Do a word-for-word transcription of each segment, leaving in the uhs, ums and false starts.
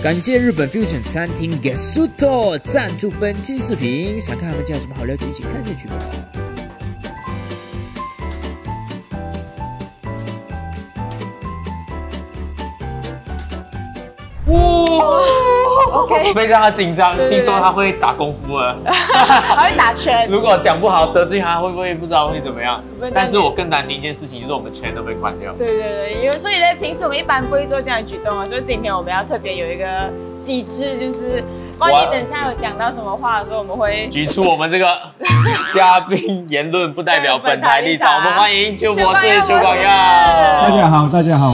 感谢日本 Fusion 餐厅 Gesuto 赞助本期视频。想看他们家有什么好料，就一起看下去吧。 哇 ，OK， 非常的紧张， 对对对听说他会打功夫了， 还会打拳。 如果讲不好得罪他，会不会不知道会怎么样不？ 但是我更担心一件事情，就是我们拳都被关掉。 对对对，因为所以呢，平时我们一般不会做这样的举动啊，所以今天我们要特别有一个机制，就是万一等一下有讲到什么话的时候，我们会举出我们这个嘉宾言论不代表本台立场，我们欢迎邱博士、邱广耀。 大家好，大家好。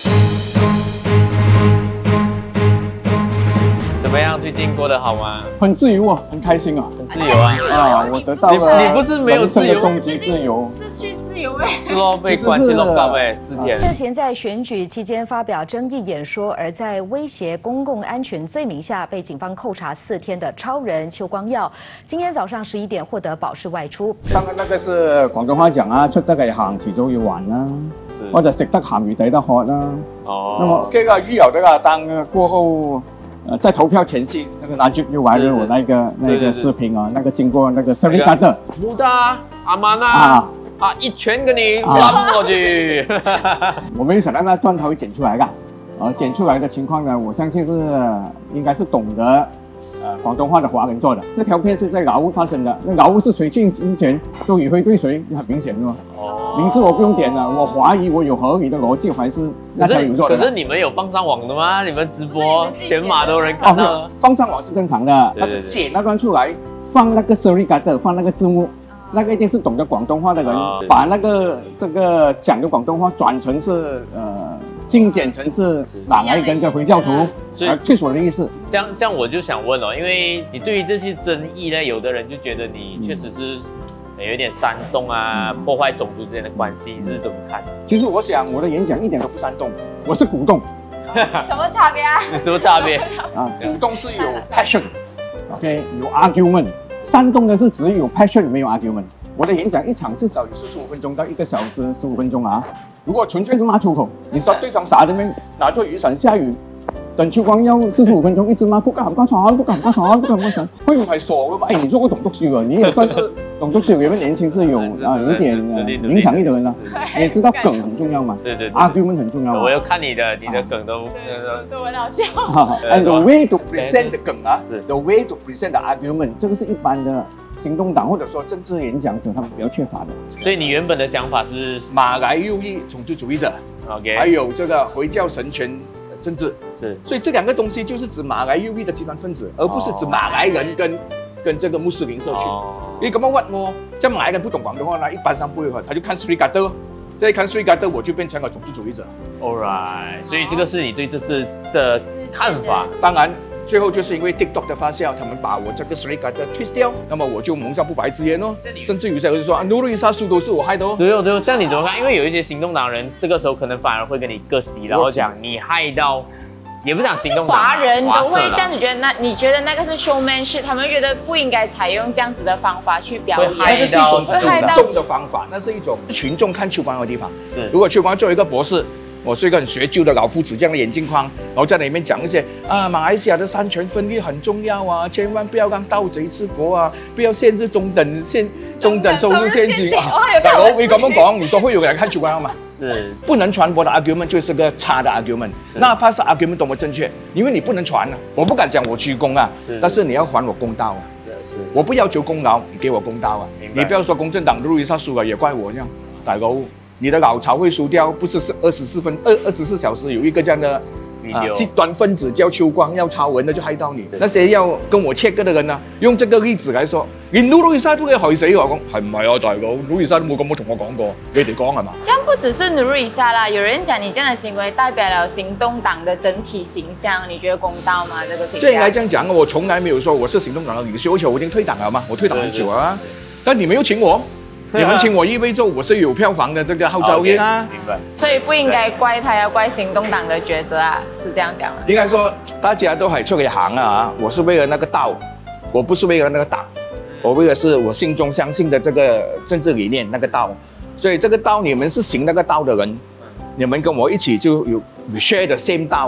怎么样？最近过得好吗？ 很自由啊，很开心啊， 很自由啊！ 啊，我得到了你你不是没有自由终极自由， 失去自由哎， 是咯，被关去笼告哎，四天。 涉嫌在选举期间发表争议演说，而在威胁公共安全罪名下被警方扣查四天的超人邱光耀，今天早上十一点获得保释外出。 當然那個是廣東話講啊，出得嚟行遲早要還啦，或者食得鹹魚抵得渴啦。哦，那麼這個魚有這個當過後。呃，在投票前夕，那个拿就又玩了我那个那个視頻啊，那個經過那個 Serikada 穆達阿曼啊啊，一拳給你翻過去。 我沒有想到那段它會剪出來的，而剪出來的情況呢，我相信是應該是懂得呃廣東話的華人做的。那條片是在老屋發生的，那老屋是誰進侵權，周宇輝對誰，很明顯的嘛。哦。名字我不用點了，我懷疑我有合理的邏輯，還是那條有做的。 可是你們有放上網的嗎？你們直播全馬都有人看到了。 哦，放上網是正常的，它是剪那段出來，放那個 Serikada，放那個字幕，那個一定是懂得廣東話的人，把那個這個講的廣東話轉成是呃精簡成是哪來跟個回教徒，所以退所的意思。 這樣這樣我就想問哦，因為你對於這些爭議呢，有的人就覺得你確實是。有點煽動啊，嗯、破壞種族之間的關係，你是怎麼看？ 其實我想我的演講一點都不煽動，我是鼓動。 什麼差別啊？ 什麼差別啊？鼓動是有 passion，OK， 有 argument， 煽動的是只有 passion 沒有 argument。我的演講一場至少有四十五分鐘到一個小時十五分鐘啊。如果純粹是罵出口，你說對方傻的咩？拿着雨傘下雨。等邱光耀四十五分鐘一直罵，不敢不敢傳，不敢不敢傳，不敢不敢傳，會唔係傻嘅嘛？哎，你做過董督書啊，你也算是董督書，因為年輕是有啊有點影響力的人啦，你也知道梗很重要嘛， 對對 ，argument 很重要。 我有看你的，你的梗都都很好笑。 And the way to present the 梗啊 ，the way to present the argument， 這個是一般的行動黨或者說政治演講者他們比較缺乏的。 所以你原本的講法是馬來右翼種族主義者 ，OK， 還有這個回教神權政治。 是， 所以這兩個東西就是指馬來右翼的極端分子，而不是指馬來人跟、哦、跟這個穆斯林社群。哦、你咁樣屈我，即係馬來人不懂廣東話，那一般上不會去，他就看 Serikada， 再看 Serikada， 我就變成了種族主義者。 Alright， 所以這個是你對這次的看法。 當然，最後就是因為 TikTok 的發酵，他們把我這個 Serikada twist 掉，那麼我就蒙上不白之冤咯。甚至有些人就說啊，Nurul Izzah都是我害的哦。 對哦對哦，這樣你怎麼看？因為有一些行動黨人，這個時候可能反而會跟你割席，然後講你害到。也不講行動黨， 華人都會這樣子覺得，那你覺得那個是 showmanship，他們覺得不應該採用這樣子的方法去表演， 那個是一種鼓動的方法，那是一種群眾看邱光耀的地方。是，如果邱光耀作為一個博士，我是一個很學究的老夫子這樣的眼鏡框，然後在裡面講一些啊，馬來西亞的三權分立很重要啊，千萬不要讓盜賊治國啊，不要限制中等限中等收入陷阱啊。大佬，你咁樣講，你說會有人看邱光耀嗎？是不能傳播的 argument 就是個差的 argument， 哪怕是 argument 多麼正確，因為你不能傳啊。我不敢講我鞠躬啊，但是你要還我公道啊。我不要求功勞，你給我公道啊。你不要說公正黨路易莎輸了也怪我這樣，大佬，你的老巢會輸掉，不是是二十四分二二十四小時有一個這樣的啊極端分子叫邱光耀超人，那就害到你。那些要跟我切割的人呢，用這個例子來說，連路易莎都可以害死我，講係唔係啊，大佬？路易莎都冇咁樣同我講過，你哋講係嘛？這樣不只是路易莎啦，有人講你這樣的行為代表了行動黨的整體形象，你覺得公道嗎？這個評價？ 這應該這樣講，我從來沒有說我是行動黨的領袖，而且我已經退黨了嘛，我退黨很久啊，但你沒有請我。你們請我意味着我是有票房的這個號召力啊，明白？ 所以不應該怪他，要怪行動黨的抉擇啊，是這樣講嗎？ 應該說大家都係出嚟行啊，我是為了那個道，我不是為了那個黨，我為的是我心中相信的這個政治理念那個道，所以這個道你們是行那個道的人，你們跟我一起就有 share the same 道啊。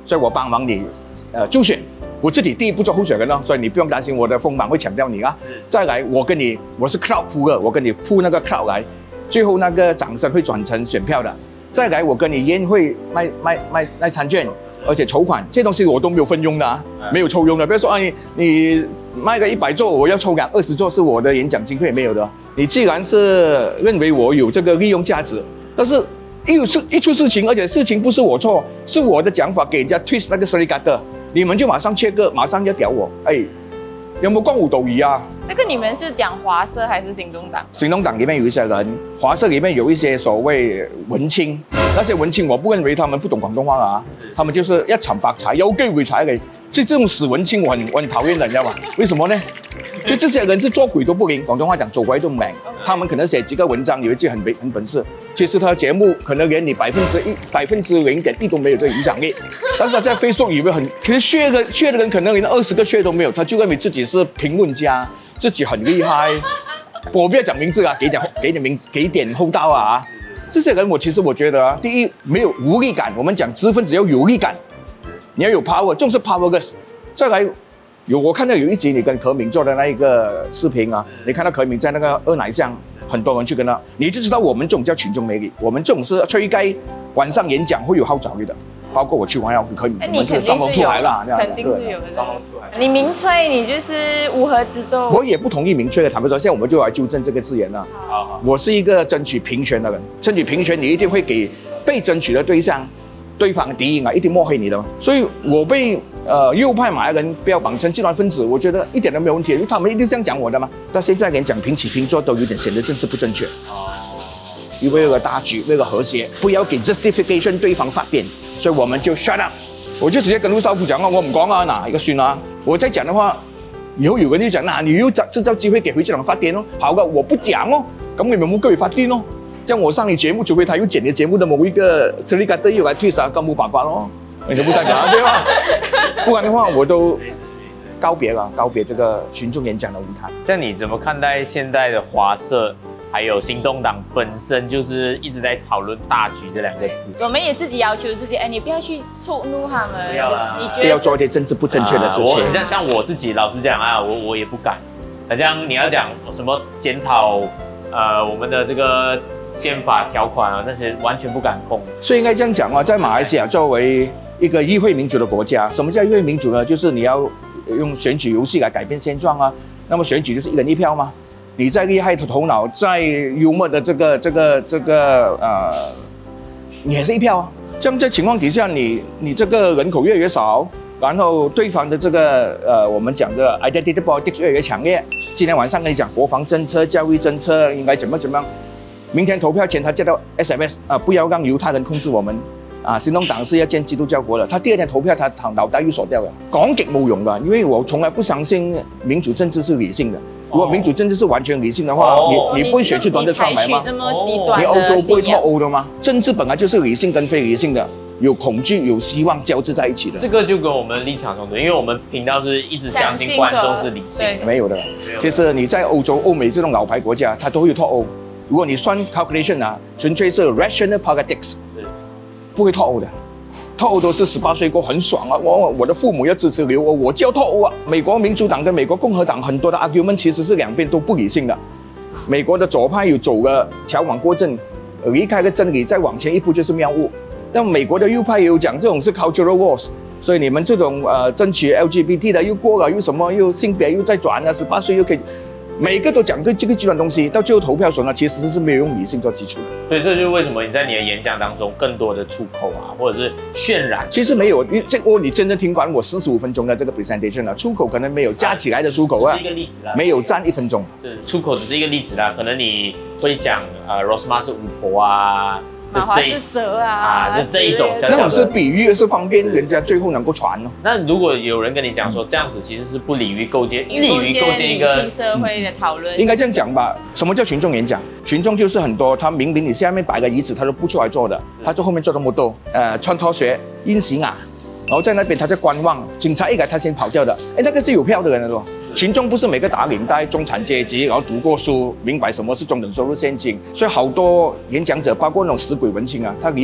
所以我帮忙你，呃，助选。我自己第一步做候选人了，所以你不用担心我的锋芒会抢掉你啊。再来，我跟你，我是 crowd 扑的，我跟你扑那个 crowd 来，最后那个掌声会转成选票的。再来，我跟你宴会卖卖卖卖餐券，而且筹款，这些东西我都没有分佣的啊，没有抽佣的。比如说啊，你你卖个一百座，我要抽两二十座是我的演讲经费，没有的。你既然是认为我有这个利用价值，但是一有事一出事情，而且事情不是我错，是我的讲法给人家 twist 那个 Serigata。你们就马上切割，马上要屌我，哎，有没有光武斗鱼啊？ 这个你们是讲华社还是行动党？ 行动党里面有一些人，华社里面有一些所谓文青，那些文青我不认为他们不懂广东话啊，他們就是一沉白柴，有機會踩你。即這種死文青，我很我很討厭的，你知道嗎？為什麼呢？就這些人是做鬼都不靈，廣東話講做鬼都唔明。他們可能寫幾個文章，有一句很很本事，其實他的節目可能連你百分之一、百分之零點一都沒有這個影響力。但是他在 Facebook 裡面很，其實血的血的人可能連二十個血都沒有，他就認為自己是評論家，自己很厲害。我不要講名字啊，給點給點名字，給點厚道啊。這些人我其實我覺得啊，第一沒有無力感，我們講知識分子要有力感。你要有 power， 重視 power 的。再來，有我看到有一集你跟可敏做的那一個視頻啊，你看到可敏在那個二奶巷，很多人去跟他，你就知道我們這種叫群眾魅力，我們這種是吹雞，晚上演講會有號召力的。包括我去完要可以， 你肯定是有，肯定是有的。你民粹，你就是烏合之眾。 我也不同意民粹的，坦白說，現在我們就來糾正這個字眼了。好，我是一個爭取平權的人，爭取平權，你一定會給被爭取的對象。對方敵營啊，一定抹黑你的，所以我被呃右派馬來人標榜成極端分子，我覺得一點都沒有問題，因為他們一定這樣講我的嘛。但現在連講平起平坐都有點顯得政治不正確。哦。因為為了大局，為了和諧，不要給 justification 對方發電，所以我們就 shut up。我就直接跟陸少福講啊，我唔講啊，哪一個算啊？我再講的話，以後有人就講，那你又製造機會給回這種發電咯。好的，我不講哦，咁你們冇機會發電咯。像我上你節目，除非他又剪你節目的某一個 Serigata 又來推啥，咁冇辦法咯，你就不代表對吧？不然的話，我都告別了，告別這個群眾演講的舞台。 像你怎麼看待現在的華社，還有行動黨本身就是一直在討論大局這兩個字？ 我們也自己要求自己，哎，你不要去觸怒他們， 不要啦， 你覺得不要做一些政治不正確的事情。 像、啊、像我自己，老實講啊，我我也不敢。好像你要講什麼檢討，呃，我們的這個。憲法條款啊，那些完全不敢碰。 所以應該這樣講啊，在馬來西亞作為一個議會民主的國家，什麼叫議會民主呢？就是你要用選舉遊戲來改變現狀啊。那麼選舉就是一人一票嘛。你再厲害的頭腦，再幽默的這個這個這個呃，你還是一票啊。這樣在情況底下，你你這個人口越來越少，然後對方的這個呃，我們講的 identity politics 越來越強烈。今天晚上跟你講國防政策、教育政策應該怎麼怎麼樣。明天投票前，他接到 S M S 啊，不要讓猶太人控制我們啊！行動黨是要建基督教國的。他第二天投票，他腦袋又鎖掉了。講極冇用的，因為我從來不相信民主政治是理性的。如果民主政治是完全理性的話，哦、你你不會選出donald trump來嗎？你歐洲不會脫歐的嗎？政治本來就是理性跟非理性的，有恐懼、有希望交織在一起的。 這個就跟我們立場相對，因為我們頻道是一直相信觀眾是理性的。 沒有的，其實你在歐洲、歐美這種老牌國家，它都會脫歐。如果你算 calculation 啊，純粹是 rational politics， 不會脫歐的。脫歐都是十八歲過很爽啊！我我的父母要支持留歐，我就要脫歐啊！美國民主黨跟美國共和黨很多的 argument 其實是兩邊都不理性的。美國的左派有走了矯枉過正，離開了真理，再往前一步就是謬誤。但美國的右派也有講這種是 cultural wars， 所以你們這種呃爭取 L G B T 的又過了又什麼又性別又再轉了，十八歲又可以。每個都講個這個極端東西，到最後投票的時候呢，其實是沒有用理性做基礎的。 所以這就是為什麼你在你的演講當中更多的出口啊，或者是渲染。其實沒有，這我你真正聽完我四十五分鐘的這個 presentation 啊，出口可能沒有加起來的出口啊， 是一個例子啦， 沒有佔一分鐘。 是出口只是一個例子啦，可能你會講呃 Rosmah 是巫婆啊。 馬華是蛇啊， 啊，就這一種， 那種是比喻，是方便人家最後能夠傳哦。 那如果有人跟你講說這樣子其實是不利於構建，利於構建一個新社會的討論， 應該這樣講吧？什麼叫群眾演講？群眾就是很多，他明明你下面擺個椅子，他都不出來坐的，他在後面做那麼多，呃，穿拖鞋、陰形啊，然後在那邊他在觀望，警察一來他先跑掉的，哎，那個是有票的人咯。群眾不是每個打領帶、中產階級，然後讀過書，明白什麼是中等收入陷阱，所以好多演講者，包括那種死鬼文青啊，他離他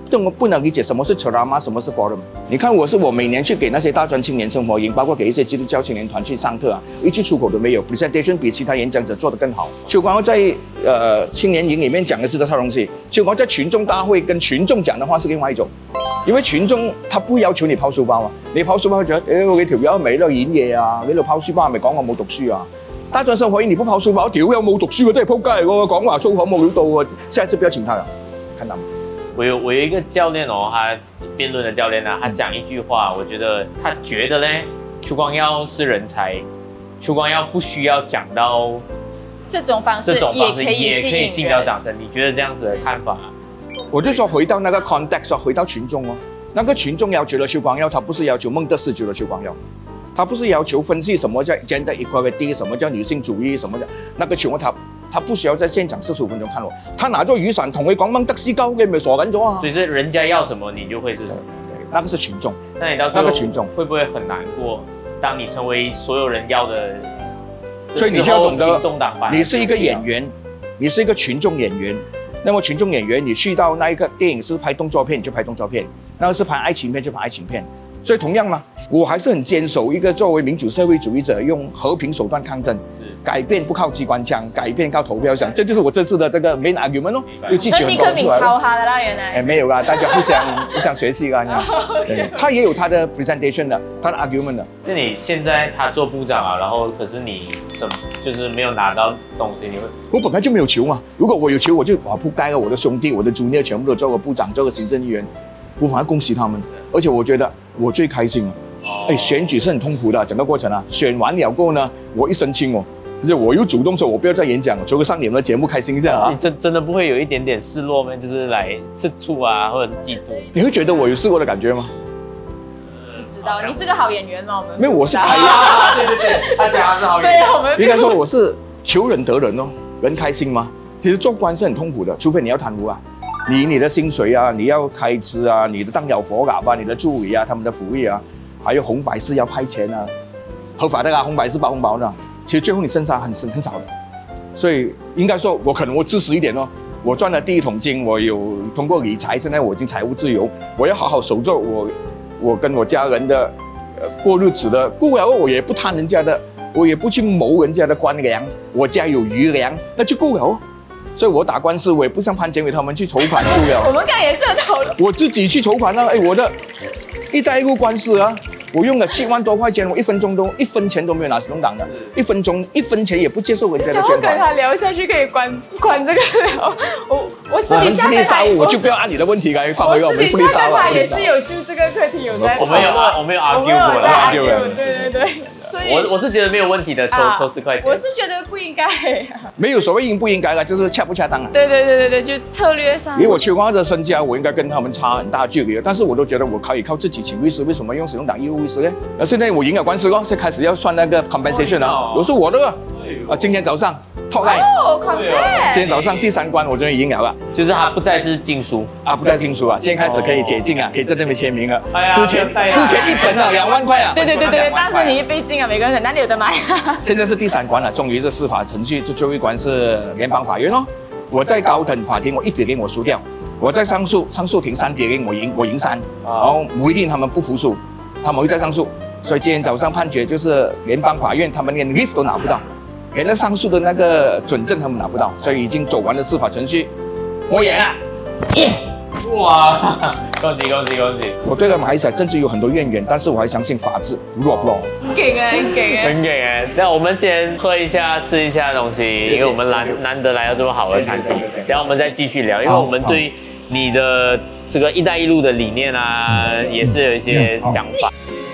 不不能理解什么是 ceramah， 什么是 forum。你看我是我每年去给那些大专青年生活营，包括给一些基督教青年团去上课啊，一句出口都没有 ，presentation 比其他演讲者做得更好。邱光耀在呃青年营里面讲的是这套东西，邱光耀在群眾大會跟群眾講的話是另外一種，因為群眾他不要求你拋書包啊，你拋書包佢覺得，誒你條友咪喺度演嘢啊，你喺度拋書包係咪講我冇讀書啊？大專生活營你不拋書包，屌有冇讀書嘅真係撲街嚟喎，講話粗口冇料到喎，下一次不要請他了，看到嗎？ 我有我有一个教练哦，他辩论的教练啊，他讲一句话，我觉得他觉得呢，邱光耀是人才，邱光耀不需要讲到这种方式， 这种方式也可以也可以吸引到掌声。你觉得这样子的看法？ 我就说回到那个 context， 回到群众哦，那个群众要求的邱光耀，他不是要求孟德斯鸠的邱光耀，他不是要求分析什么叫 gender equality， 什么叫女性主义，什么叫那个情况他。他不需要在现场四十五分钟看我，他拿着雨伞同佢講孟德斯鳩，你咪傻緊咗啊！ 所以是人家要什么，你就会是什么。 对，那个是群众。 那你到那个群众会不会很难过？当你成为所有人要的， 所以你就要懂得， 动党派， 你是一个演员，你是一个群众演员。那么群众演员，你去到那一个电影是拍动作片，你就拍动作片；那个是拍爱情片，就拍爱情片。所以同样嘛，我还是很坚守一个作为民主社会主义者，用和平手段抗争。改变不靠机关枪，改变靠投票箱，这就是我这次的这个 main argument 咯，就记起很多出来了。 抄他的啦，原来。 哎，没有啦，大家互相互相学习啦，你看。对，他也有他的 presentation 的，他的 argument 的。 那你现在他做部长啊，然后可是你什么就是没有拿到东西，你会？ 我本来就没有球嘛，如果我有球，我就哇不该了，我的兄弟、我的 junior 全部都做个部长，做个行政议员，我反而恭喜他们，而且我觉得我最开心了。哎，选举是很痛苦的，整个过程啊，选完了过后呢，我一身轻哦。而且我又主动说，我不要再演讲了，求个上你们的节目开心一下啊！ 你真真的不会有一点点失落吗？就是来吃醋啊，或者是嫉妒？ 你会觉得我有试过的感觉吗？ 不知道，你是个好演员吗？我们没有，我是开啊，对对对，他讲他是好演员。 对，我们应该说我是求人得人哦，人开心吗？其实做官是很痛苦的，除非你要贪污啊，你你的薪水啊，你要开支啊，你的当了火喇叭，你的助理啊，他们的福利啊，还有红白事要派钱啊，合法的啊，红白事包红包的。其实最后你身上很很少的，所以应该说，我可能我自私一点哦。我赚了第一桶金，我有通过理财，现在我已经财务自由，我要好好守住我我跟我家人的呃过日子的。过了我也不贪人家的，我也不去谋人家的官粮，我家有余粮，那就够了哦。所以我打官司，我也不像潘建伟他们去筹款够了。 我们刚才也在讨论， 我自己去筹款啊！哎，我的一带一路官司啊。我用了七万多块钱，我一分钟都一分钱都没有拿行动党的，一分钟一分钱也不接受人家的捐款。 跟他聊下去可以关关这个聊，我我私我们底下福利沙我就不要按你的问题来放回我们福利沙我也是有就这个课题有在， 我们有我们有 argue 过了 argue 了， 对对对。 我我是觉得没有问题的，抽抽十块钱。 我是觉得不应该， 没有所谓应不应该了，就是恰不恰当啊。 对对对对对，就策略上。 因为我邱光耀的身家，我应该跟他们差很大距离，但是我都觉得我可以靠自己请律师，为什么用行动党义务律师呢？那现在我赢了官司咯，现在开始要算那个 compensation 了，都是我的。啊，今天早上 talk line， 哦 ，congrats！ 今天早上第三关我终于赢了了， 就是他不再是禁书啊，不再禁书啊，现在开始可以解禁啊，可以在那边签名了。之前之前一本啊两万块啊， 对对对对，当时你一被禁啊，每个人哪里有得买啊？ 现在是第三关了，终于是司法程序，就最后一关是联邦法院哦。我在高等法庭我一比零我输掉，我在上诉上诉庭三比零我赢我赢三，然后不一定他们不服输，他们会再上诉，所以今天早上判决就是联邦法院他们连 lift 都拿不到。连那上诉的那个准证他们拿不到，所以已经走完了司法程序，我赢了。 哇，恭喜恭喜恭喜！ 我对马来西亚政治有很多怨言，但是我还相信法治 ，rule of law。 很给啊，很给啊， 很给啊！那我们先喝一下，吃一下东西，因为我们难难得来到这么好的餐厅，然后我们再继续聊，因为我们对你的这个“一带一路”的理念啊，也是有一些想法。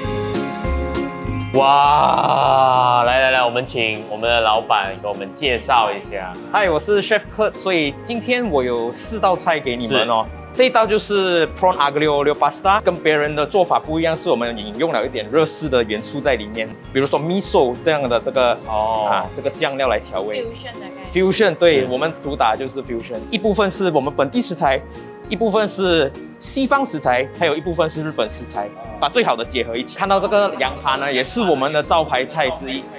哇，来来来，我们请我们的老板给我们介绍一下。 嗨，我是 Chef Kurt， 所以今天我有四道菜给你们哦。这一道就是 Prawn Aglio Olio Pasta， 跟别人的做法不一样，是我们引用了一点热式的元素在里面，比如说 miso 这样的这个哦啊这个酱料来调味。 fusion 的概念。 fusion 对我们主打就是 fusion， 一部分是我们本地食材，一部分是西方食材，还有一部分是日本食材，把最好的结合一起。看到这个羊扒呢，也是我们的招牌菜之一。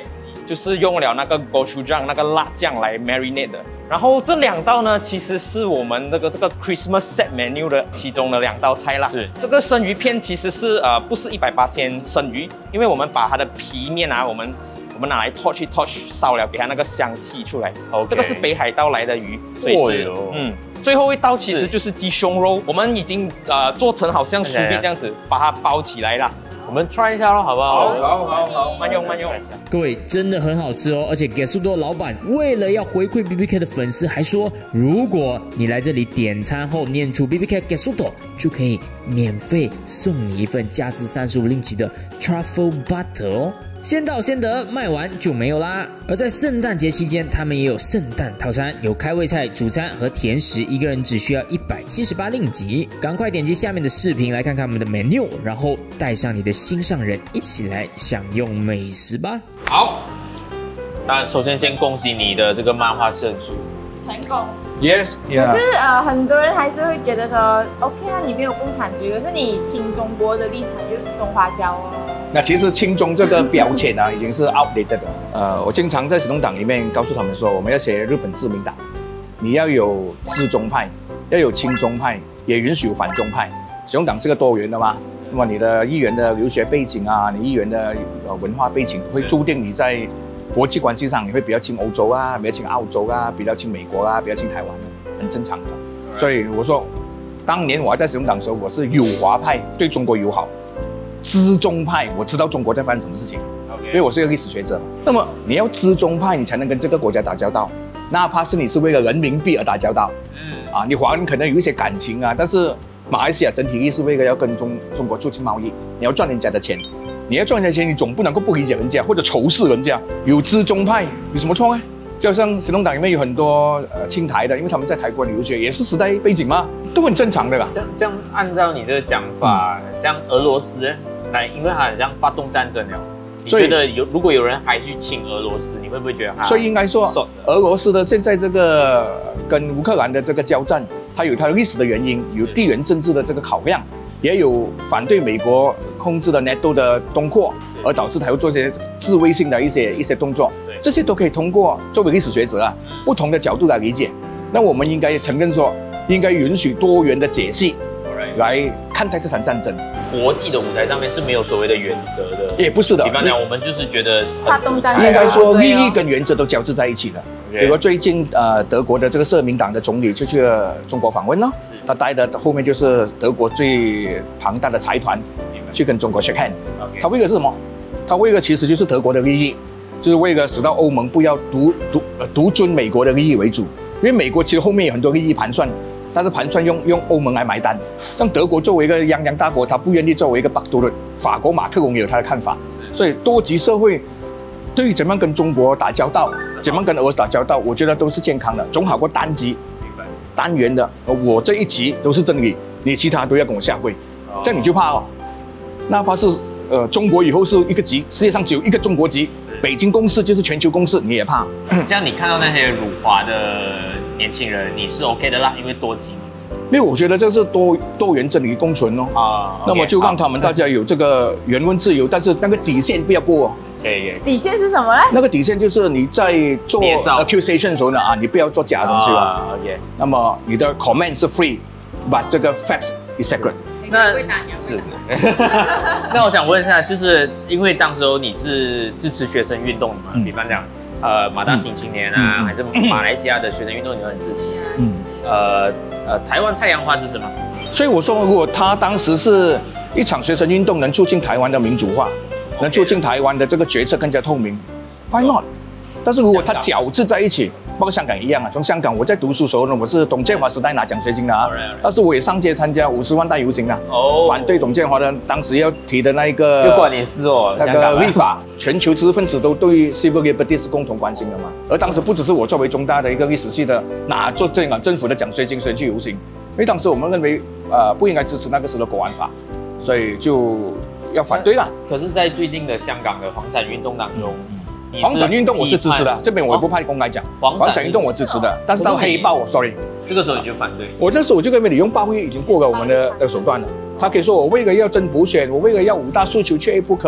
就是用了那个 gochujang 那个辣酱来 marinate 的。然后这两道呢，其实是我们这个这个 Christmas set menu 的其中的两道菜啦。是这个生鱼片其实是呃不是一百八十生鱼，因为我们把它的皮面啊，我们我们拿来 torch 一 torch 烧了，给它那个香气出来。Okay. 这个是北海道来的鱼，所以是、哦、嗯。最后一道其实就是鸡胸肉，我们已经呃做成好像薯片这样子，把它包起来了。我们 try 一下咯，好不好？好，好，好，慢用，慢用。 各位真的很好吃哦，而且 Gesuto 老板为了要回馈 B B K 的粉丝，还说如果你来这里点餐后念出 B B K Gesuto， 就可以免费送你一份价值三十五令吉的 Truffle Butter 哦。先到先得，卖完就没有啦。而在圣诞节期间，他们也有圣诞套餐，有开胃菜、主餐和甜食，一个人只需要一百七十八令吉。赶快点击下面的视频来看看我们的 menu， 然后带上你的心上人一起来享用美食吧。 好，那首先先恭喜你的这个漫画胜诉成功。 Yes， yeah. 可是呃，很多人还是会觉得说 ，OK 啊，你没有共产主义，可是你亲中国的立场就是中华胶哦。 那其实亲中这个标签啊，已经是 outdated 的。呃，我经常在行动党里面告诉他们说，我们要学日本自民党，你要有知中派，要有亲中派，也允许有反中派。行动党是个多元的嘛，那么你的议员的留学背景啊，你议员的呃文化背景，会注定你在国际关系上你会比较亲欧洲啊，比较亲澳洲啊，比较亲美国啊，比较亲台湾啊，很正常的。所以我说，当年我还在行动党的时候，我是友华派，对中国友好。知中派，我知道中国在发生什么事情， okay. 因为我是一个历史学者。那么你要知中派，你才能跟这个国家打交道，哪怕是你是为了人民币而打交道。嗯，啊，你华人可能有一些感情啊，但是马来西亚整体意是为了要跟中中国促进贸易，你要赚人家的钱，你要赚人家的钱，你总不能够不理解人家或者仇视人家。有知中派有什么错呢？就像行动党里面有很多呃亲台的，因为他们在台国留学，也是时代背景嘛，都很正常的啦。 这样这样按照你这个讲法，嗯、像俄罗斯。来，因为它很像发动战争了，你觉得有如果有人还去请俄罗斯，你会不会觉得他？ 所以应该说，俄罗斯的现在这个跟乌克兰的这个交战，它有它的历史的原因，有地缘政治的这个考量，也有反对美国控制的 NATO 的东扩，而导致它又做一些自卫性的一些一些动作，这些都可以通过作为历史学者啊不同的角度来理解。那我们应该承认说，应该允许多元的解析来看待这场战争。 国际的舞台上面是没有所谓的原则的， 也不是的。 比方讲，我们就是觉得发动战争， 应该说利益跟原则都交织在一起的。比如最近呃，德国的这个社民党的总理就去了中国访问了，他带的后面就是德国最庞大的财团去跟中国 shake hand。他为了是什么？他为了其实就是德国的利益，就是为了使到欧盟不要独独独尊美国的利益为主，因为美国其实后面有很多利益盘算。但是盘算用用欧盟来买单，像德国作为一个泱泱大国，他不愿意作为一个巴多的法国马克龙也有他的看法，所以多极社会对于怎么样跟中国打交道，怎么样跟俄罗斯打交道，我觉得都是健康的，总好过单极、单元的。我这一集都是真理，你其他都要跟我下跪，这样你就怕哦。哪怕是呃中国以后是一个极，世界上只有一个中国极，北京共识就是全球共识，你也怕。 这样你看到那些辱华的年轻人，你是 OK 的啦，因为多极嘛。 因为我觉得这是多多元真理共存哦。啊，那么就让他们大家有这个言论自由，但是那个底线不要过哦。 对， 底线是什么呢？ 那个底线就是你在做 accusation 的时候呢，啊，你不要做假东西了。啊 ，OK。那么你的 comment 是 free，but 这个 facts is sacred。 那是，那我想问一下，就是因为当时候你是支持学生运动的嘛，嗯、比方讲，呃，马大新青年啊，嗯、还是马来西亚的学生运动，你都很支持。嗯，呃呃，台湾太阳花是什么？ 所以我说，如果他当时是一场学生运动，能促进台湾的民主化， okay. 能促进台湾的这个决策更加透明 ，Why not？ 但是如果它搅制在一起，包括香港一样啊。从香港我在读书时候呢，我是董建华时代拿奖学金的啊， right, right. 但是我也上街参加五十万大游行啊，哦， oh. 反对董建华的当时要提的那一个， 又关你事哦， 那个立法，全球知识分子都对 civil liberty 是共同关心的嘛。而当时不只是我作为中大的一个历史系的拿做这个政府的奖学金，所以去游行，因为当时我们认为呃不应该支持那个时的国安法，所以就要反对了。 可是，在最近的香港的黄伞运动当中。嗯， 黄伞运动我是支持的，这边我也不怕公开讲。黄伞运动我支持的，但是到黑豹 ，sorry， 这个时候你就反对。 我那时候我就认为你用暴力已经过了我们的的手段了。他可以说我为了要真补选，我为了要五大诉求缺一不可，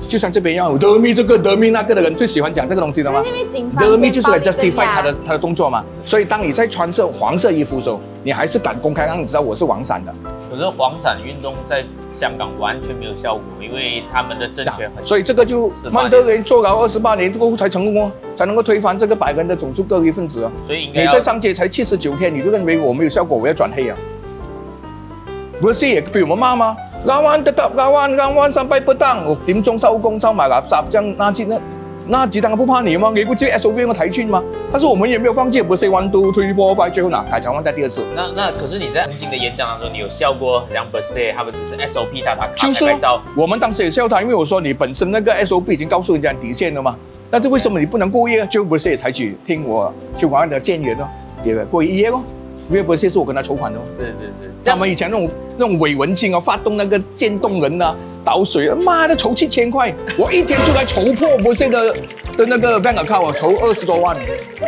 就像这边一样，德密这个德密那个的人最喜欢讲这个东西的吗？德密就是来 justify 他的他的动作嘛。所以当你在穿着黄色衣服的时候，你还是敢公开让你知道我是黄伞的。 可是黄伞运动在香港完全没有效果，因为他们的政权很。 所以这个就曼德雷坐牢二十八年过后才成功哦，才能够推翻这个白人的种族隔离分子啊。 所以应该你在上街才七十九天，你就认为我没有效果，我要转黑啊？不是也被我们骂吗？亞灣得得亞灣亞灣三拜不當，六點鐘收工收埋垃圾，這樣那子呢？那子彈不怕你嗎？你不知 S O P 我睇穿嗎？但是我們也沒有放棄，不是 one two three four five，最後呢，台灣灣在第二次。 那那可是你在曾經的演講當中，你有笑過兩 percent， 他們只是 S O P 打打卡就是拍照。 我們當時也笑他，因為我說你本身那個 S O P 已經告訴人家底線了嘛，但是為什麼你不能過夜？就不是也採取聽我去灣的建議咯，也過一夜咯。因為不是是我跟他籌款的哦。 是是是。 他們以前那種那種偽文青啊，發動那個漸凍人啊，倒水啊，媽的籌七千塊，我一天出來籌破不是的的那個 bank account 啊，籌二十多萬。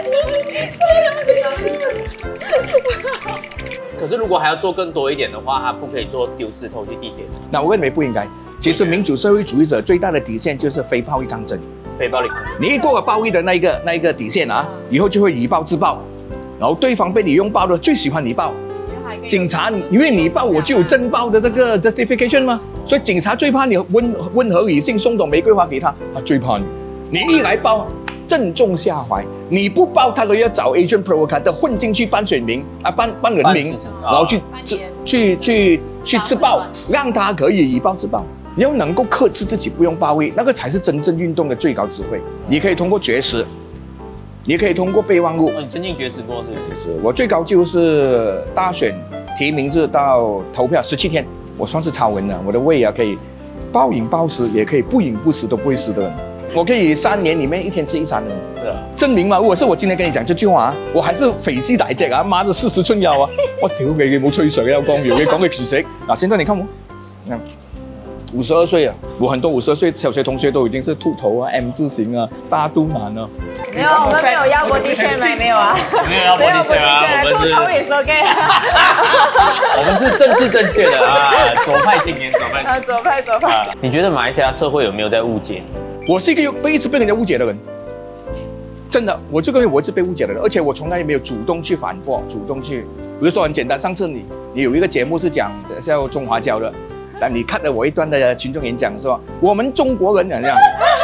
可是如果還要做更多一點的話，他不可以做丟石頭去地鐵。 那我認為不應該。其實民主社會主義者最大的底線就是非暴力抗爭。 非暴力抗爭。 你一過了暴力的那一個那一個底線啊，以後就會以暴制暴。然後對方被你用爆的最喜歡你爆，警察因為你爆我就有震爆的這個 justification 嘛，所以警察最怕你溫溫和理性送朵玫瑰花給他，他最怕你，你一來爆正中下懷，你不爆他都要找 agent provocateur 混進去扮選民啊扮扮人民，然後去去去去自爆，讓他可以以暴制暴。你要能夠克制自己不用暴力，那個才是真正運動的最高智慧。你可以通過絕食。你可以通過備忘錄。 哦，你曾經絕食過是不是？ 絕食，我最高就是大選提名日到投票十七天，我算是超人了。我的胃啊可以暴飲暴食，也可以不飲不食都不會死的人。我可以三年裡面一天吃一餐的人。是啊，證明嘛，如果是我今天跟你講這句話啊，我還是肥雞大隻啊，媽的四十寸腰啊，我屌你，你冇吹水啊，講謠，你講嘅絕食。嗱，現在你看我，嗯。五十二歲啊，我很多五十二歲小學同學都已經是禿頭啊、M 字形啊、大肚腩啊。 沒有，我們沒有要 body shape 嗎？沒有啊， 沒有要 body shape 啊，我們是禿頭也是 OK。 我們是政治正確的啊，左派青年，左派。 啊，左派左派。 你覺得馬來西亞社會有沒有在誤解？ 我是一個被一直被人家誤解的人，真的，我這個人我一直被誤解的人，而且我從來沒有主動去反駁，主動去，比如說很簡單，上次你你有一個節目是講叫中華膠的。但你看了我一段的群眾演講，說我們中國人這樣，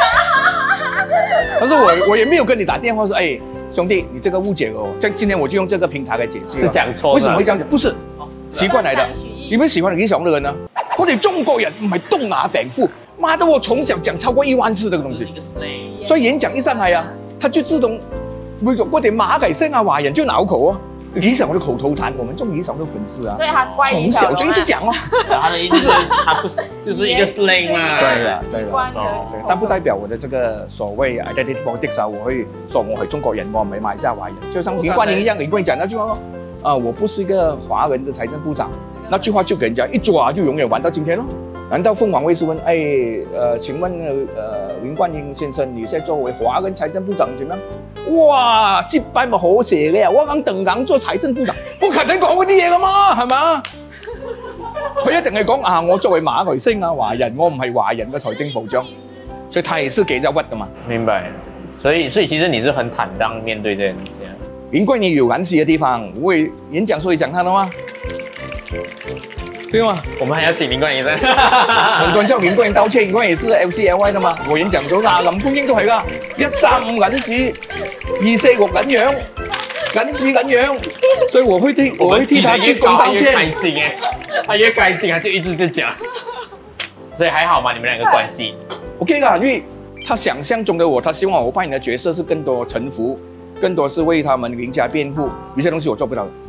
但是我我也沒有跟你打電話說，哎，兄弟，你這個誤解了我。今今天我就用這個平台來解釋。 是講錯？ 為什麼會這樣講？不是，習慣來的。你們喜歡理想的人呢？我哋中國人唔係東亞病夫，媽的，我從小講超過一萬次這個東西，所以演講一上來啊，他就自動會說我哋馬來西亞華人就拗口啊。理想我的口頭禪，我們做理想的粉絲啊， 所以他從小就一直講哦。 他的意思是，他不是就是一個 slang 嘛。 對了，對了，對，但不代表我的這個所謂 identity politics 啊，我會說我係中國人，我唔係馬來西亞華人。就像林冠英一樣，林冠英講那句話咯，啊，我不是一個華人的財政部長，那句話就給人家一抓就永遠玩到今天咯。難道鳳凰衛視問，哎，呃，請問呃林冠英先生，你現在作為華人財政部長點樣？哇，接班咪好蛇嘅，我講鄧硬做財政部長，不可能講嗰啲嘢噶嘛，係嘛？佢一定係講啊，我作為馬來西亞華人，我唔係華人嘅財政部長，所以他也是給人家屈的嘛。 明白，所以所以其實你是很坦蕩面對這件事。 林冠英有關係的地方，我會演講所以講他的嗎？對嗎？ 我們還要請林冠英先。 很多人叫林冠英道歉，林冠英也是 L C L Y 的嘛。我演講咗啊，林冠英都係㗎，一三五銀紙，二四六銀樣，銀紙銀樣，所以我會替我會替他去公道歉。 他越開心哎，他越開心，他就一直在講。所以還好嘛，你們兩個關係 OK 啦，因為他想象中的我，他希望我扮演的角色是更多臣服，更多是為他們贏家辯護，有些東西我做不到的。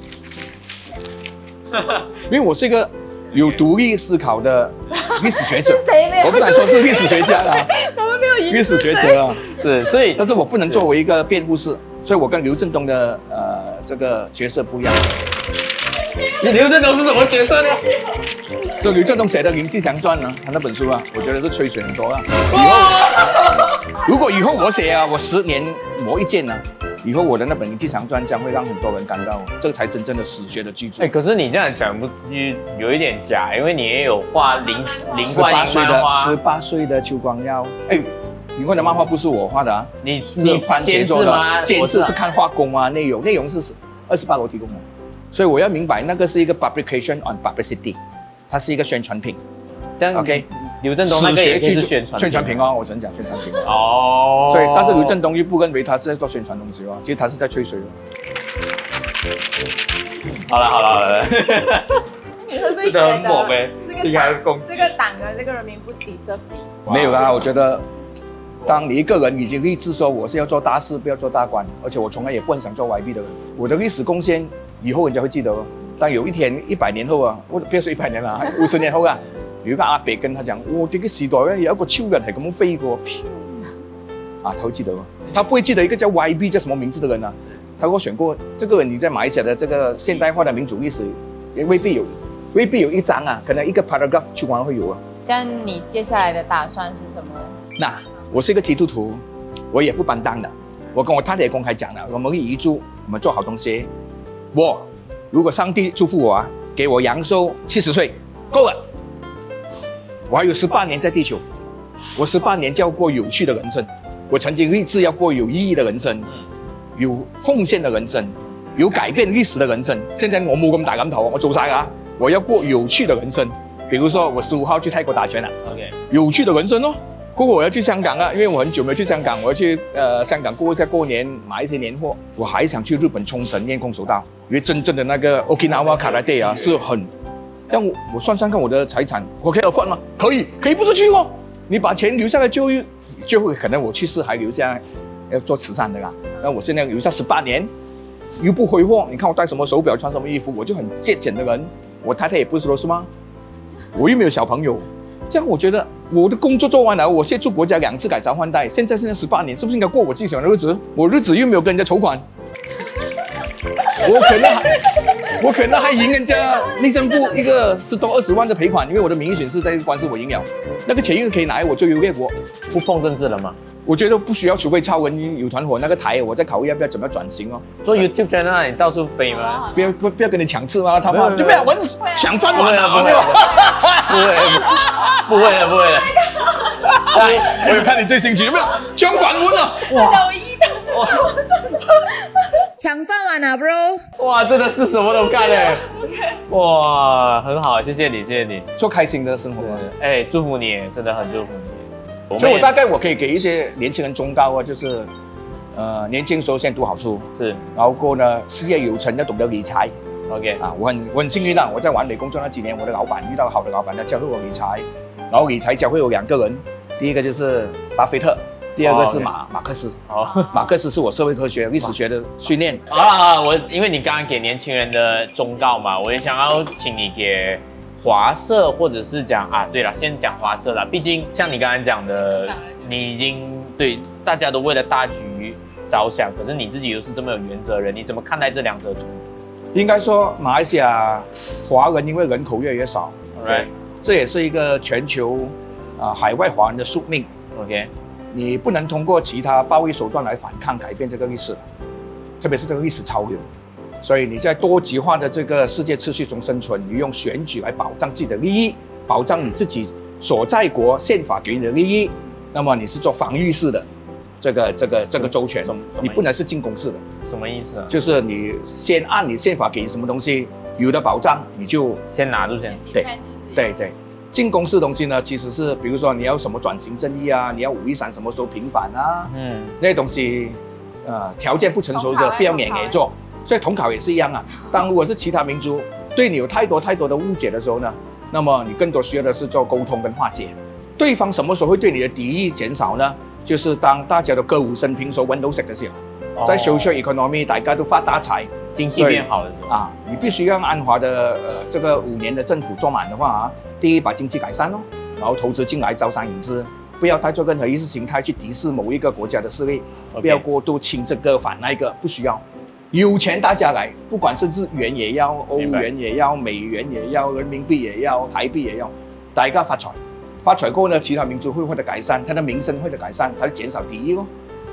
因為我是一個有獨立思考的歷史學者，我不敢說是歷史學家啦，歷史學者啊， 是，所以， 但是我不能作為一個辯護士，所以我跟劉振東的呃這個角色不一樣。 劉振東是什麼角色呢？ 就劉振東寫的《林繼祥傳》呢，他那本書啊，我覺得是吹水很多啊。以後如果以後我寫啊，我十年磨一劍啊。 以后我的那本经常传将会让很多人感到，这才真正的史学的巨著。 哎，可是你这样讲不有一点假，因为你也有画林林冠英漫画， 十八岁的邱光耀。哎，林冠的漫画不是我画的啊， 你是番茄做的，监制是看画工啊，内容内容是二十八楼提供的，所以我要明白那个是一个 publication on publicity， 它是一个宣传品。 这样 OK。 刘振东那个也是宣传宣传品哦，我只能讲宣传品哦。 所以，但是刘振东又不认为他是在做宣传东西哦，其实他是在吹水哦。 好了好了好了， 你会不会觉得很猛呗？ 这个这个党的这个人民不 deserve 你？ 没有啦，我觉得，当你一个人已经立志说我是要做大事，不要做大官，而且我从来也不很想做 Y B 的人，我的历史贡献以后人家会记得哦。当有一天一百年後啊，我不要說一百年啦，五十年後啊，有一個阿伯跟他講，我這個時代咧有一個超人係咁樣飛過，啊，他會記得哦，他不會記得一個叫 Y B 叫什麼名字的人啊，他跟我選過，這個人你在馬來西亞的這個現代化的民主歷史，也未必有，未必有一章啊，可能一個 paragraph 去完會有啊。 這樣你接下來的打算是什麼？ 那我是一個基督徒，我也不搬檔的，我跟我太太也公開講了，我們會遺囑，我們做好東西，我。如果上帝祝福我啊，給我陽壽七十歲，夠了。我還有十八年在地球，我十八年就要過有趣的人生。我曾經立志要過有意義的人生，有奉獻的人生，有改變歷史的人生。現在我冇咁大咁頭，我做晒㗎，我要過有趣的人生。比如說我十五號去泰國打拳啦 ，OK， 有趣的人生咯。過後我要去香港啊，因為我很久沒有去香港，我要去呃香港過一下過年，買一些年貨。我還想去日本沖繩練空手道，因為真正的那個 Okinawa Karate 啊是很，這樣我我算算看我的財產，我可以分嗎？可以，可以不出去哦。你把錢留下來就就會可能我去世還留下要做慈善的啦。那我現在留下十八年，又不揮霍。你看我戴什麼手錶，穿什麼衣服，我就很節儉的人。我太太也不是說是嗎？我又沒有小朋友。這樣我覺得我的工作做完了，我協助國家兩次改朝換代，現在現在十八年，是不是應該過我自己想的日子？我日子又沒有跟人家籌款，我可能還我可能還贏人家內政部一個十多二十萬的賠款，因為我的民意選是在官司我贏了，那個錢又可以拿來我周遊列國。 不碰政治了嗎？ 我覺得不需要，除非超人有團伙那個台，我在考慮要不要怎麼轉型哦。 做 YouTube channel 你到處飛嗎？ 不要不不要跟你搶刺嗎？他媽就不要玩搶飯碗啊！ 不會不會不會了不會了。 我我有看你最新劇，有沒有搶飯碗啊？ 哇！ 搶飯碗啊 ，bro！ 哇，真的是什麼都幹嘞！哇，很好，謝謝你，謝謝你， 做開心的生活。 哎，祝福你，真的很祝福你。 所以我大概我可以給一些年輕人忠告啊，就是呃年輕時候先讀好書， 是， 然後過呢事業有成要懂得理財。 OK 啊，我很我很幸運啊，我在完美工作那幾年，我的老闆遇到好的老闆，他教會我理財，然後理財教會我兩個人，第一個就是巴菲特。第二個是馬、oh, okay. 馬克思，哦，馬克思是我社會科學、歷史學的訓練啊。我因為你剛剛給年輕人的忠告嘛，我也想要請你給華社或者是講啊，對了，先講華社啦。畢竟像你剛才講的，你已經對大家都為了大局着想，可是你自己又是這麼有原則人，你怎麼看待這兩者衝突？ 應該說馬來西亞華人因為人口越來越少，對，這也是一個全球啊海外華人的宿命。 OK。 你不能通過其他暴力手段來反抗改變這個歷史，特別是這個歷史潮流。所以你在多極化的這個世界秩序中生存，你用選舉來保障自己的利益，保障你自己所在國憲法給你的利益，那麼你是做防禦式的這個這個這個周全，你不能是進攻式的。 什麼意思啊？ 就是你先按你憲法給你什麼東西有的保障，你就先拿住先。 對，對對。進攻式東西呢，其實是，比如說你要什麼轉型正義啊，你要武夷山什麼時候平反啊，嗯，那些東西，呃，條件不成熟的，不要勉強做。所以統考也是一樣啊。當如果是其他民族對你有太多太多的誤解的時候呢，那麼你更多需要的是做溝通跟化解。對方什麼時候會對你的敵意減少呢？就是當大家都歌舞升平、手揾到食的時候，在 social economy 大家都發大財， 經濟變好了啊，你必須讓安華的呃這個五年的政府做滿的話啊。第一，把經濟改善咯，然後投資進來招商引資，不要太做任何意識形態去敵視某一個國家的勢力， okay. 不要過度親這個反那個，不需要。有錢大家來，不管是日元也要，歐元也要，美元也要，人民幣也要，台幣也要，大家發財。發財過後呢，其他民族會獲得改善，它的民生會得改善，它就減少敵意咯。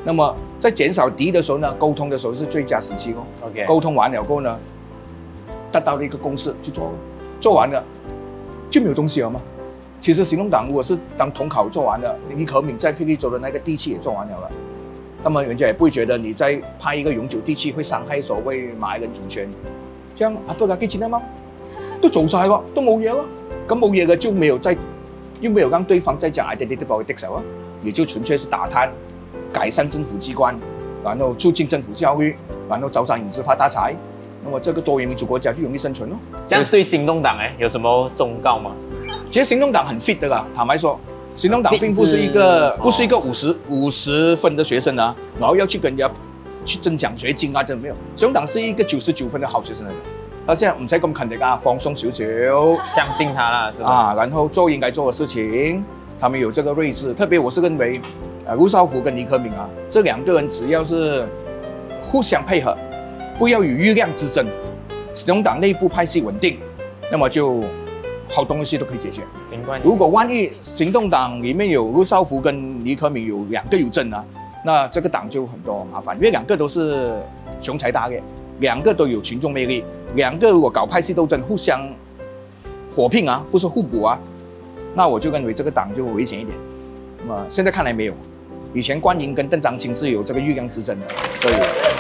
那么在减少敌意的时候呢，沟通的时候是最佳时期哦。 OK， 沟通完了过后呢，达到了一个共识去做，做完了就没有东西了嘛。其实行动党如果是当统考做完了，李可敏在霹雳州的那个地契也做完了了，那么人家也不会觉得你在拍一个永久地契会伤害所谓马来人主权。这样啊，不打幾錢啊嘛，都做晒喎，都冇嘢咯。咁冇嘢嘅就沒有再，又沒有讓對方再講 identity politics 啊，也就純粹是打貪，改善政府機關，然後促進政府效率，然後招商引資發大財。那麼這個多元民主國家就容易生存咯。 這樣對行動黨誒有什麼忠告嗎？ 其實行動黨很 fit 的啦，坦白說，行動黨並不是一個不是一個五十五十分的學生啊，然後要去跟人家。去爭獎學金啊，真係沒有。行動黨是一個九十九分的好學生嚟嘅，他現在唔使咁勤力啊，放鬆少少， 相信他啦，是吧？ 啊，然後做應該做的事情，他們有這個睿智。特別我是認為，呃，陸少福跟李可敏啊，這兩個人只要是互相配合，不要有欲量之爭，行動黨內部派系穩定，那麼就好東西都可以解決。 明白。 如果萬一行動黨裡面有陸少福跟李可敏有兩個有爭啊，那這個黨就很多麻煩，因為兩個都是雄才大略，兩個都有群眾魅力，兩個如果搞派系鬥爭，互相火拼啊，不是互補啊，那我就認為這個黨就危險一點。那麼現在看來沒有，以前關英跟鄧章清是有這個欲量之爭的，所以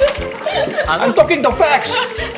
I'm talking the facts。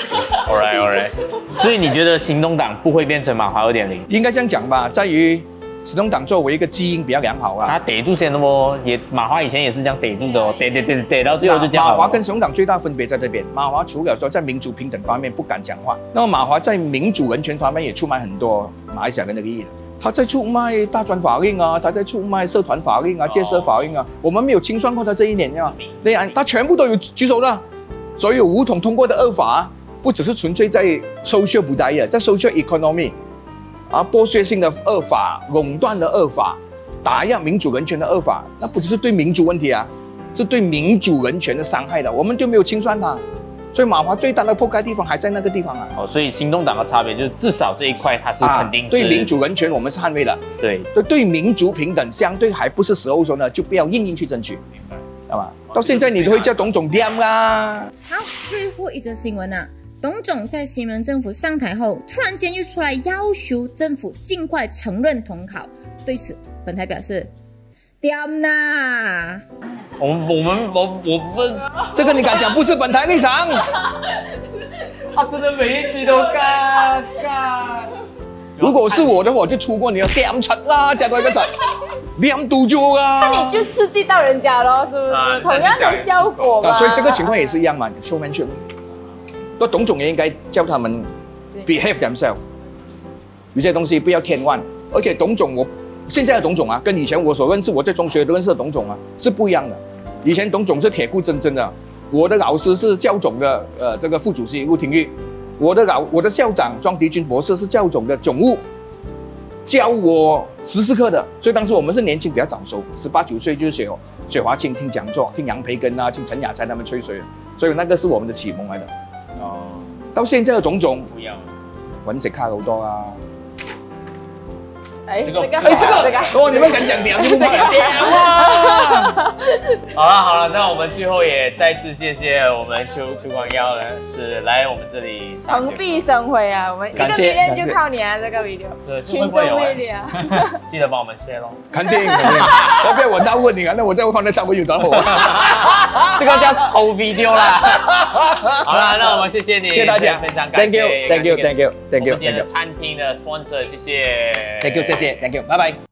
All right, all right。所以你覺得行動黨不會變成馬華二點零？ 應該這樣講吧，在於。行動黨作為一個基因比較良好啊， 他逮住先的麼？也馬華以前也是這樣逮住的哦，逮逮逮逮到最後就這樣。 馬華跟行動黨最大分別在這邊，馬華除了說在民主平等方面不敢講話，那麼馬華在民主人權方面也出賣很多馬來西亞人的利益。他在出賣大專法令啊，他在出賣社團法令啊、建設法令啊，我們沒有清算過他這一年啊，對啊，他全部都有舉手的，所有武統通過的惡法，不只是純粹在 social budaya，在 social economy。啊，剝削性的惡法、壟斷的惡法、打壓民主人權的惡法，那不只是對民主問題啊，是對民主人權的傷害的，我們就沒有清算它。所以馬華最大的破開地方還在那個地方啊。 哦，所以行動黨的差別就是至少這一塊它是肯定是、啊、 對民主人權我們是捍衛的， 對對對民主平等相對還不是時候說呢，就不要硬硬去爭取，明白？係嘛？到現在你都會叫董總掂啦。 好，最後一則新聞啊。董總在新人政府上台後，突然間又出來要求政府盡快承認統考。對此，本台表示：掂啦！ 我我們我我們， 這個你敢講不是本台立場？ 他真的每一集都幹幹。 如果是我的話，我就出過你的掂柒啦，加多一個柒，掂嘟住啊！ 那你就刺激到人家咯，是不是？啊、同樣的效果嘛、 啊。所以這個情況也是一樣嘛，showmanship。那董總也應該教他們 behave themselves，有些東西不要添亂。而且董總我現在的董總啊，跟以前我所認識我在中學都認識的董總啊是不一樣的。以前董總是鐵骨錚錚的，我的老師是教總的，呃，這個副主席陸廷玉，我的老我的校長莊迪軍博士是教總的總務，教我十四課的。所以當時我們是年輕比較早熟，十八九歲就學雪華清聽講座，聽楊培根啊，聽陳雅才他們吹水，所以那個是我們的啟蒙來的。哦，到現在的董總不一樣，揾食卡好多啊！ 哎，這個，哎， 這個，哦，你們敢講點？這個點啊！ 好了好了，那我們最後也再次謝謝我們邱邱光耀呢，是來我們這裡蓬蓽生輝啊！我們一個 video 就靠你啊，這個 video， 群眾魅力啊！ 記得幫我們 share 咯， 肯定肯定。我被我到問你啊，那我再放在上面有多好啊！ 這個叫偷 video 啦。好了，那我們謝謝你， 謝謝大家， 非常感謝 ，Thank you，Thank you，Thank you，Thank you， 我們今天的餐廳的 sponsor，謝謝 ，Thank you，謝謝 ，Thank you，拜拜。